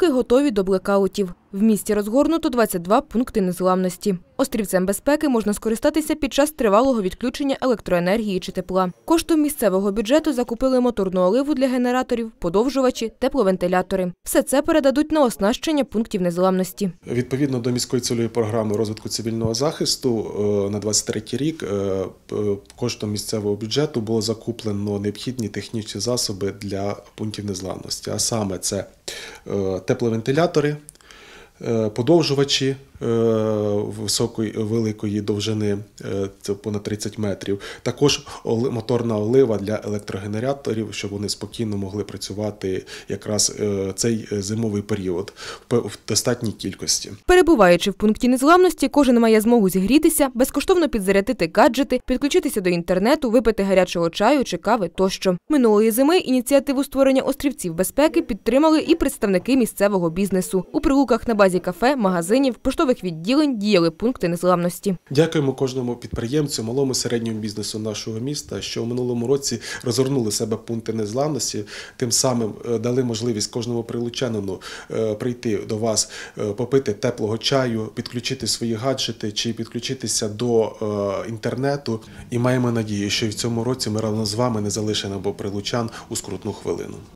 Луки готові до блекаутів. В місті розгорнуто 22 пункти незламності. Острівцем безпеки можна скористатися під час тривалого відключення електроенергії чи тепла. Коштом місцевого бюджету закупили моторну оливу для генераторів, подовжувачі, тепловентилятори. Все це передадуть на оснащення пунктів незламності. Відповідно до міської цільової програми розвитку цивільного захисту на 2023 рік коштом місцевого бюджету було закуплено необхідні технічні засоби для пунктів незламності. А саме це тепловентилятори, подовжувачі великої довжини, це понад 30 метрів. Також моторна олива для електрогенераторів, щоб вони спокійно могли працювати якраз цей зимовий період в достатній кількості. Перебуваючи в пункті незламності, кожен має змогу зігрітися, безкоштовно підзарядити гаджети, підключитися до інтернету, випити гарячого чаю чи кави тощо. Минулої зими ініціативу створення острівців безпеки підтримали і представники місцевого бізнесу. У Прилуках на базі кафе, магазинів, поштових відділень діяли пункти незламності. Дякуємо кожному підприємцю, малому і середньому бізнесу нашого міста, що в минулому році розгорнули себе пункти незламності, тим самим дали можливість кожному прилучанину прийти до вас, попити теплого чаю, підключити свої гаджети чи підключитися до інтернету. І маємо надію, що і в цьому році ми разом з вами не залишимо прилучан у скрутну хвилину.